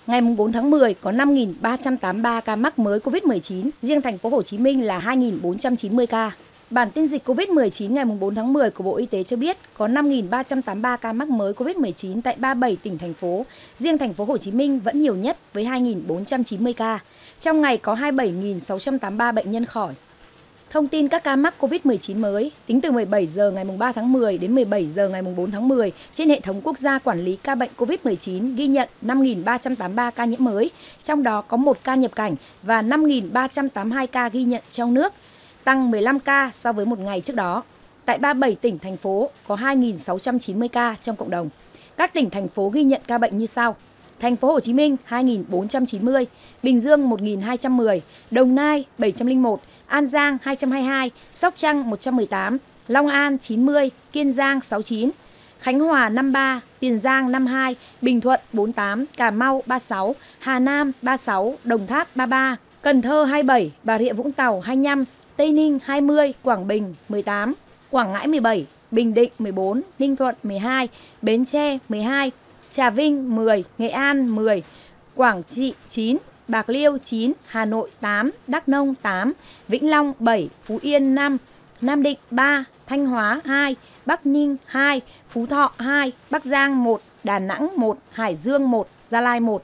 Ngày 4 tháng 10 có 5.383 ca mắc mới COVID-19, riêng thành phố Hồ Chí Minh là 2.490 ca. Bản tin dịch COVID-19 ngày 4 tháng 10 của Bộ Y tế cho biết có 5.383 ca mắc mới COVID-19 tại 37 tỉnh thành phố, riêng thành phố Hồ Chí Minh vẫn nhiều nhất với 2.490 ca. Trong ngày có 27.683 bệnh nhân khỏi. Thông tin các ca mắc COVID-19 mới, tính từ 17 giờ ngày 3 tháng 10 đến 17 giờ ngày 4 tháng 10, trên hệ thống quốc gia quản lý ca bệnh COVID-19 ghi nhận 5.383 ca nhiễm mới, trong đó có 1 ca nhập cảnh và 5.382 ca ghi nhận trong nước, tăng 15 ca so với một ngày trước đó. Tại 37 tỉnh, thành phố có 2.690 ca trong cộng đồng. Các tỉnh, thành phố ghi nhận ca bệnh như sau. Thành phố Hồ Chí Minh 2.490, Bình Dương 1.210, Đồng Nai 701, An Giang 222, Sóc Trăng 118, Long An 90, Kiên Giang 69, Khánh Hòa 53, Tiền Giang 52, Bình Thuận 48, Cà Mau 36, Hà Nam 36, Đồng Tháp 33, Cần Thơ 27, Bà Rịa Vũng Tàu 25, Tây Ninh 20, Quảng Bình 18, Quảng Ngãi 17, Bình Định 14, Ninh Thuận 12, Bến Tre 12, Trà Vinh 10, Nghệ An 10, Quảng Trị 9, Bạc Liêu 9, Hà Nội 8, Đắk Nông 8, Vĩnh Long 7, Phú Yên 5, Nam Định 3, Thanh Hóa 2, Bắc Ninh 2, Phú Thọ 2, Bắc Giang 1, Đà Nẵng 1, Hải Dương 1, Gia Lai 1.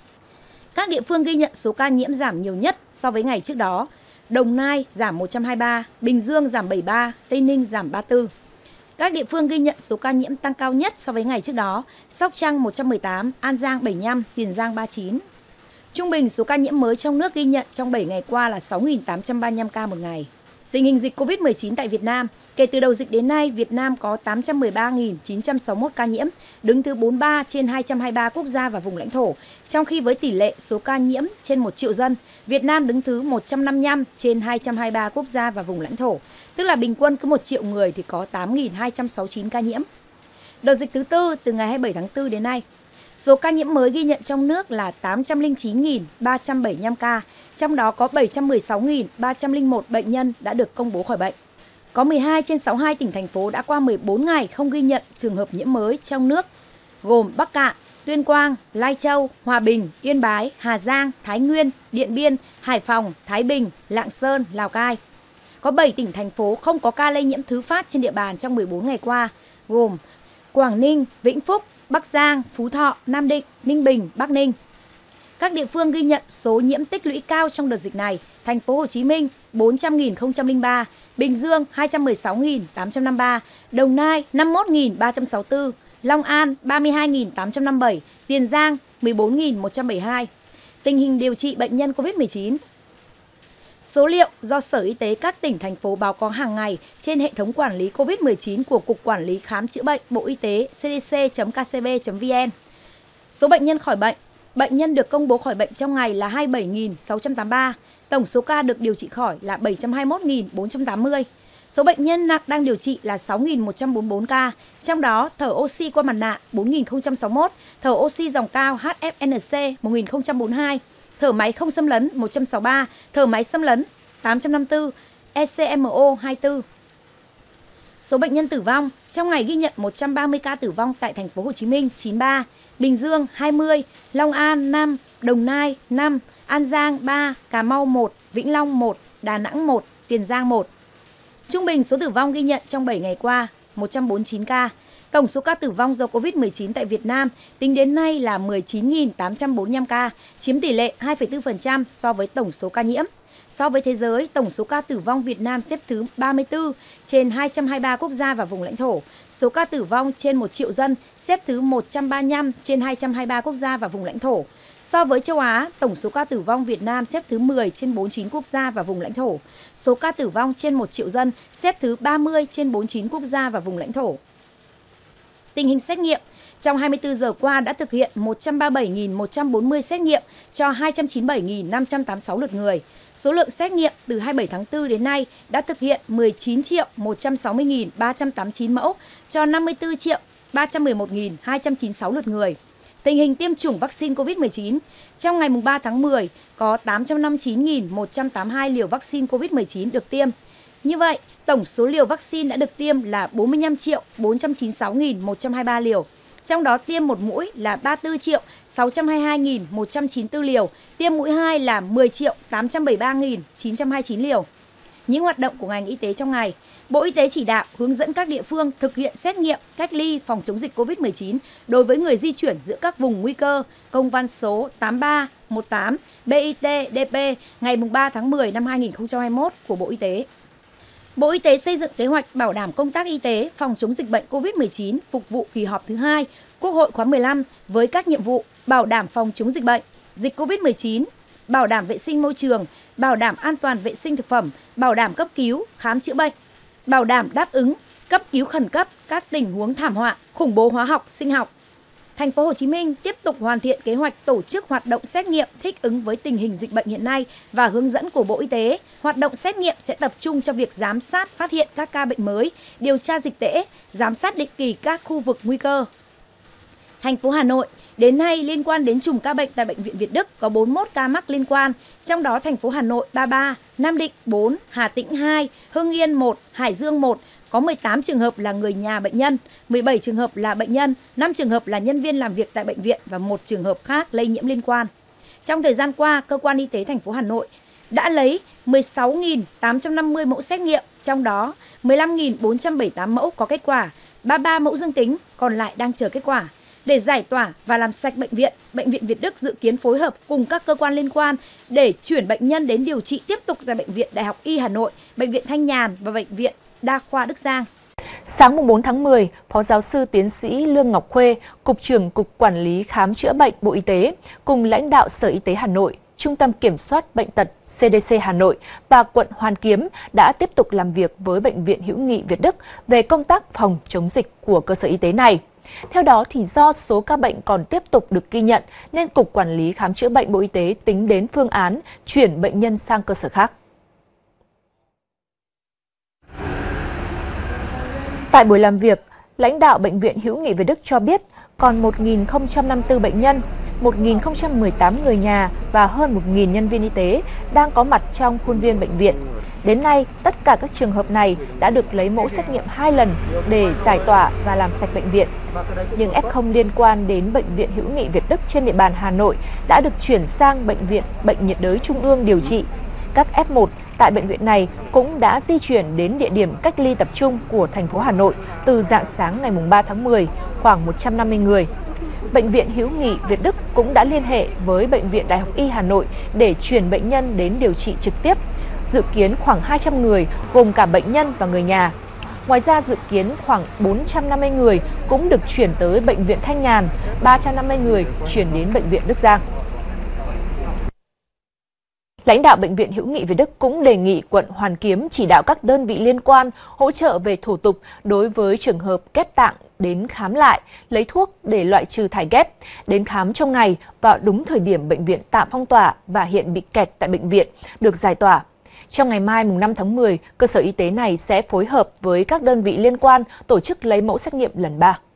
Các địa phương ghi nhận số ca nhiễm giảm nhiều nhất so với ngày trước đó. Đồng Nai giảm 123, Bình Dương giảm 73, Tây Ninh giảm 34. Các địa phương ghi nhận số ca nhiễm tăng cao nhất so với ngày trước đó. Sóc Trăng 118, An Giang 75, Tiền Giang 39. Trung bình số ca nhiễm mới trong nước ghi nhận trong 7 ngày qua là 6.835 ca một ngày. Tình hình dịch COVID-19 tại Việt Nam, kể từ đầu dịch đến nay, Việt Nam có 813.961 ca nhiễm, đứng thứ 43 trên 223 quốc gia và vùng lãnh thổ. Trong khi với tỷ lệ số ca nhiễm trên 1 triệu dân, Việt Nam đứng thứ 155 trên 223 quốc gia và vùng lãnh thổ, tức là bình quân cứ 1 triệu người thì có 8.269 ca nhiễm. Đợt dịch thứ tư từ ngày 27 tháng 4 đến nay, số ca nhiễm mới ghi nhận trong nước là 809.375 ca, trong đó có 716.301 bệnh nhân đã được công bố khỏi bệnh. Có 12 trên 62 tỉnh, thành phố đã qua 14 ngày không ghi nhận trường hợp nhiễm mới trong nước, gồm Bắc Kạn, Tuyên Quang, Lai Châu, Hòa Bình, Yên Bái, Hà Giang, Thái Nguyên, Điện Biên, Hải Phòng, Thái Bình, Lạng Sơn, Lào Cai. Có 7 tỉnh, thành phố không có ca lây nhiễm thứ phát trên địa bàn trong 14 ngày qua, gồm Quảng Ninh, Vĩnh Phúc, Bắc Giang, Phú Thọ, Nam Định, Ninh Bình, Bắc Ninh. Các địa phương ghi nhận số nhiễm tích lũy cao trong đợt dịch này: Thành phố Hồ Chí Minh 400.003, Bình Dương 216.853, Đồng Nai 51.364, Long An 32.857, Tiền Giang 14.172. Tình hình điều trị bệnh nhân COVID-19. Số liệu do Sở Y tế các tỉnh, thành phố báo cáo hàng ngày trên hệ thống quản lý COVID-19 của Cục Quản lý Khám chữa bệnh Bộ Y tế cdc.kcb.vn. Số bệnh nhân khỏi bệnh. Bệnh nhân được công bố khỏi bệnh trong ngày là 27.683. Tổng số ca được điều trị khỏi là 721.480. Số bệnh nhân nặng đang điều trị là 6.144 ca, trong đó thở oxy qua mặt nạ 4.061, thở oxy dòng cao HFNC 1.042, thở máy không xâm lấn 163, thở máy xâm lấn 854, ECMO 24. Số bệnh nhân tử vong, trong ngày ghi nhận 130 ca tử vong tại thành phố Hồ Chí Minh 93, Bình Dương 20, Long An 5, Đồng Nai 5, An Giang 3, Cà Mau 1, Vĩnh Long 1, Đà Nẵng 1, Tiền Giang 1. Trung bình số tử vong ghi nhận trong 7 ngày qua 149 ca. Tổng số ca tử vong do COVID-19 tại Việt Nam tính đến nay là 19.845 ca, chiếm tỷ lệ 2,4% so với tổng số ca nhiễm. So với thế giới, tổng số ca tử vong Việt Nam xếp thứ 34 trên 223 quốc gia và vùng lãnh thổ. Số ca tử vong trên 1 triệu dân xếp thứ 135 trên 223 quốc gia và vùng lãnh thổ. So với châu Á, tổng số ca tử vong Việt Nam xếp thứ 10 trên 49 quốc gia và vùng lãnh thổ. Số ca tử vong trên 1 triệu dân xếp thứ 30 trên 49 quốc gia và vùng lãnh thổ. Tình hình xét nghiệm. Trong 24 giờ qua đã thực hiện 137.140 xét nghiệm cho 297.586 lượt người. Số lượng xét nghiệm từ 27 tháng 4 đến nay đã thực hiện 19.160.389 mẫu cho 54.311.296 lượt người. Tình hình tiêm chủng vaccine COVID-19. Trong ngày 3 tháng 10 có 859.182 liều vaccine COVID-19 được tiêm. Như vậy, tổng số liều vaccine đã được tiêm là 45.496.123 liều. Trong đó tiêm một mũi là 34.622.194 liều, tiêm mũi 2 là 10.873.929 liều. Những hoạt động của ngành y tế trong ngày, Bộ Y tế chỉ đạo hướng dẫn các địa phương thực hiện xét nghiệm, cách ly phòng chống dịch COVID-19 đối với người di chuyển giữa các vùng nguy cơ, công văn số 8318 BIT-DP ngày 3 tháng 10 năm 2021 của Bộ Y tế. Bộ Y tế xây dựng kế hoạch bảo đảm công tác y tế phòng chống dịch bệnh COVID-19 phục vụ kỳ họp thứ 2 Quốc hội khóa 15 với các nhiệm vụ bảo đảm phòng chống dịch bệnh, dịch COVID-19, bảo đảm vệ sinh môi trường, bảo đảm an toàn vệ sinh thực phẩm, bảo đảm cấp cứu, khám chữa bệnh, bảo đảm đáp ứng cấp cứu khẩn cấp các tình huống thảm họa, khủng bố hóa học, sinh học. Thành phố Hồ Chí Minh tiếp tục hoàn thiện kế hoạch tổ chức hoạt động xét nghiệm thích ứng với tình hình dịch bệnh hiện nay và hướng dẫn của Bộ Y tế. Hoạt động xét nghiệm sẽ tập trung cho việc giám sát phát hiện các ca bệnh mới, điều tra dịch tễ, giám sát định kỳ các khu vực nguy cơ. Thành phố Hà Nội, đến nay liên quan đến chùm ca bệnh tại Bệnh viện Việt Đức có 41 ca mắc liên quan, trong đó thành phố Hà Nội 33, Nam Định 4, Hà Tĩnh 2, Hưng Yên 1, Hải Dương 1, có 18 trường hợp là người nhà bệnh nhân, 17 trường hợp là bệnh nhân, 5 trường hợp là nhân viên làm việc tại bệnh viện và 1 trường hợp khác lây nhiễm liên quan. Trong thời gian qua, Cơ quan Y tế thành phố Hà Nội đã lấy 16.850 mẫu xét nghiệm, trong đó 15.478 mẫu có kết quả, 33 mẫu dương tính, còn lại đang chờ kết quả. Để giải tỏa và làm sạch bệnh viện Việt Đức dự kiến phối hợp cùng các cơ quan liên quan để chuyển bệnh nhân đến điều trị tiếp tục tại Bệnh viện Đại học Y Hà Nội, Bệnh viện Thanh Nhàn và Bệnh viện Đa khoa Đức Giang. Sáng 4 tháng 10, Phó giáo sư tiến sĩ Lương Ngọc Khuê, Cục trưởng Cục Quản lý Khám chữa bệnh Bộ Y tế, cùng lãnh đạo Sở Y tế Hà Nội, Trung tâm Kiểm soát Bệnh tật CDC Hà Nội và quận Hoàn Kiếm đã tiếp tục làm việc với Bệnh viện Hữu nghị Việt Đức về công tác phòng chống dịch của cơ sở y tế này. Theo đó, thì do số ca bệnh còn tiếp tục được ghi nhận nên Cục Quản lý Khám chữa bệnh Bộ Y tế tính đến phương án chuyển bệnh nhân sang cơ sở khác. Tại buổi làm việc, lãnh đạo Bệnh viện Hữu nghị Việt Đức cho biết còn 1.054 bệnh nhân, 1.018 người nhà và hơn 1.000 nhân viên y tế đang có mặt trong khuôn viên bệnh viện. Đến nay, tất cả các trường hợp này đã được lấy mẫu xét nghiệm 2 lần để giải tỏa và làm sạch bệnh viện. Nhưng F0 liên quan đến Bệnh viện Hữu nghị Việt Đức trên địa bàn Hà Nội đã được chuyển sang Bệnh viện Bệnh nhiệt đới Trung ương điều trị. Các F1 tại bệnh viện này cũng đã di chuyển đến địa điểm cách ly tập trung của thành phố Hà Nội từ rạng sáng ngày 3 tháng 10, khoảng 150 người. Bệnh viện Hữu nghị Việt Đức cũng đã liên hệ với Bệnh viện Đại học Y Hà Nội để chuyển bệnh nhân đến điều trị trực tiếp. Dự kiến khoảng 200 người gồm cả bệnh nhân và người nhà. Ngoài ra dự kiến khoảng 450 người cũng được chuyển tới Bệnh viện Thanh Nhàn, 350 người chuyển đến Bệnh viện Đức Giang. Lãnh đạo Bệnh viện Hữu nghị Việt Đức cũng đề nghị quận Hoàn Kiếm chỉ đạo các đơn vị liên quan hỗ trợ về thủ tục đối với trường hợp ghép tạng đến khám lại, lấy thuốc để loại trừ thải ghép, đến khám trong ngày vào đúng thời điểm bệnh viện tạm phong tỏa và hiện bị kẹt tại bệnh viện, được giải tỏa. Trong ngày mai 5 tháng 10, cơ sở y tế này sẽ phối hợp với các đơn vị liên quan tổ chức lấy mẫu xét nghiệm lần 3.